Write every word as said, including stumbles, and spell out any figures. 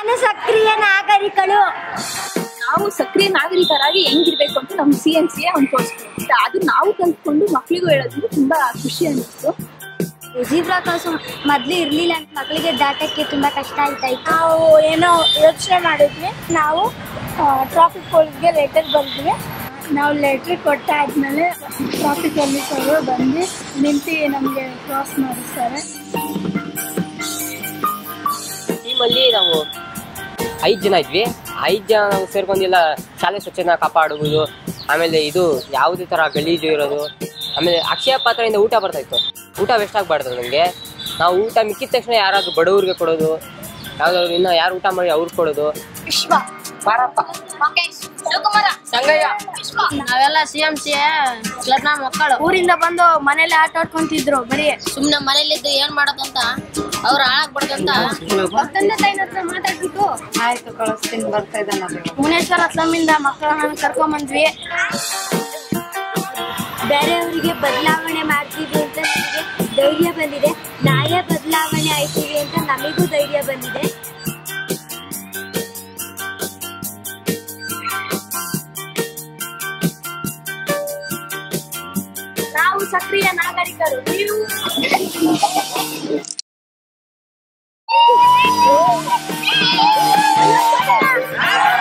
ನಾನು ಸಕ್ರಿಯ ನಾಗರಿಕಳು. ನಾವು ಸಕ್ರಿಯ ನಾಗರಿಕರಾಗಿ ಹೆಂಗಿರ್ಬೇಕು ಅಂತ ನಮ್ ಸಿ ಎನ್ ಸಿ ಒಂದು ತೋರಿಸ್ತಾರೆ. ಅದು ನಾವು ಕಲ್ತ್ಕೊಂಡು ಮಕ್ಳಿಗೂ ಹೇಳೋದ್ರಿಂದ ತುಂಬಾ ಖುಷಿ ಅನಿಸ್ತು. ಜೀಬ್ರಾ ಕ್ರಾಸ್ ಮೊದ್ಲು ಇರ್ಲಿಲ್ಲ ಅಂತ ಮಕ್ಕಳಿಗೆ ದಾಟಕ್ಕೆ ತುಂಬಾ ಕಷ್ಟ ಆಯ್ತಾ ಇತ್ತು. ನಾವು ಏನೋ ಯೋಚನೆ ಮಾಡಿದ್ವಿ. ನಾವು ಟ್ರಾಫಿಕ್ ಪೊಲೀಸ್ಗೆ ಲೆಟರ್ ಬರೆದ್ವಿ. ನಾವು ಲೆಟ್ರ್ ಕೊಟ್ಟಾದ್ಮೇಲೆ ಟ್ರಾಫಿಕ್ ಪೊಲೀಸರು ಬಂದು ನಿಂತು ನಮಗೆ ಕ್ರಾಸ್ ಮಾಡಿಸ್ತಾರೆ. ಟೀಮಲ್ಲಿ ನಾವು ಐದು ಜನ ಇದ್ವಿ. ಐದು ಜನ ನಾವು ಸೇರ್ಕೊಂಡಿಲ್ಲ ಶಾಲೆ ಸ್ವಚ್ಛತೆ ಕಾಪಾಡುವುದು, ಆಮೇಲೆ ಇದು ಯಾವುದೇ ಥರ ಗಲೀಜು ಇರೋದು, ಆಮೇಲೆ ಅಕ್ಷಯ ಪಾತ್ರೆಯಿಂದ ಊಟ ಬರ್ತಾ ಇತ್ತು. ಊಟ ವೇಸ್ಟ್ ಆಗಬಾರ್ದು ನನಗೆ. ನಾವು ಊಟ ಮಿಕ್ಕಿದ ತಕ್ಷಣ ಯಾರಾದ್ರೂ ಬಡವ್ರಿಗೆ ಕೊಡೋದು, ಯಾವ್ದಾದ್ರು ಇನ್ನೂ ಯಾರು ಊಟ ಮಾಡಿ ಅವ್ರಿಗೆ ಕೊಡೋದು. ವಿಶ್ವ ಬಾರಪ್ಪ ಸಂಗಯ್ಯ ನಾವೆಲ್ಲ ಸಿ ಎಂ ಸಿ ಕ್ಲಬ್ನ ಮಕ್ಕಳು ಊರಿಂದ ಬಂದು ಮನೇಲಿ ಆಟ ಆಡ್ಕೊಂತಿದ್ರು. ಬರೀ ಸುಮ್ನೆ ಮನೇಲಿದ್ದು ಏನ್ ಮಾಡೋದಂತ ಅವ್ರು ಹಾಳಾಗ್ಬಿಡ್ದಂತ ತಂದೆ ತಾಯಿನ ಹತ್ರ ಮಾತಾಡ್ಬಿಟ್ಟು ಆಯ್ತು ಕಳಿಸ್ತೀನಿ ಬರ್ತಾ ಇದ್ದಾನ. ಮುನೇಶ್ವರ ಸ್ಲಮ್ಮಿಂದ ಮಕ್ಕಳನ್ನ ಕರ್ಕೊಂಡ್ ಬಂದ್ವಿ. ಬೇರೆಯವರಿಗೆ ಬದಲಾವಣೆ ಮಾಡ್ತೀವಿ ಅಂತ ನಮಗೆ ಧೈರ್ಯ ಬಂದಿದೆ. ನಾಳೆ ಬದಲಾವಣೆ ಆಯ್ತೀವಿ ಅಂತ ನಮಗೂ ಧೈರ್ಯ ಬಂದಿದೆ. ನಾವು ಸಕ್ರಿಯ ನಾಗರಿಕರು. ನೀವು